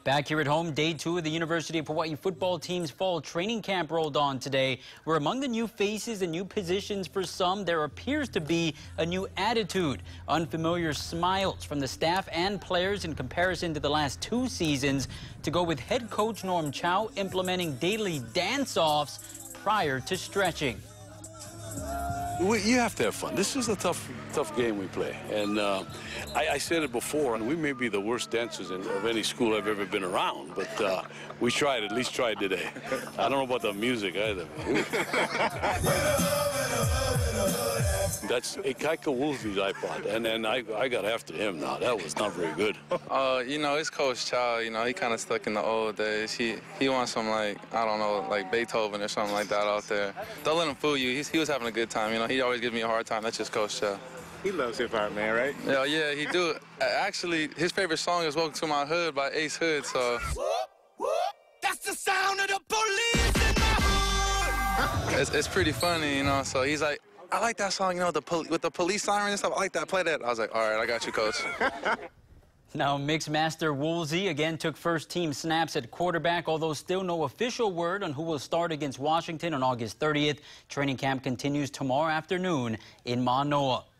Back here at home, day 2 of the University of Hawaii football team's fall training camp rolled on today, where among the new faces and new positions for some, there appears to be a new attitude. Unfamiliar smiles from the staff and players in comparison to the last 2 seasons, to go with head coach Norm Chow implementing daily dance-offs prior to stretching. You have to have fun. This is a tough game we play. And I said it before, and we may be the worst dancers of any school I've ever been around, but we tried, at least tried today. I don't know about the music either. That's Ikaika Woolsey's iPod, and then I got after him now. That was not very good. You know, it's Coach Chow. You know, he kind of stuck in the old days. He wants some, like, I don't know, like Beethoven or something like that out there. Don't let him fool you. He was having a good time. You know, he always gives me a hard time. That's just Coach Chow. He loves hip-hop, man, right? Yeah, he do. Actually, his favorite song is Welcome to My Hood by Ace Hood, so. Whoop, whoop, that's the sound of the police in my hood. It's pretty funny, you know, so he's like, I like that song, you know, with the police siren and stuff. I like that. Play that. I was like, all right, I got you, Coach. Now, Mixmaster Woolsey again took first-team snaps at quarterback, although still no official word on who will start against Washington on August 30th. Training camp continues tomorrow afternoon in Manoa.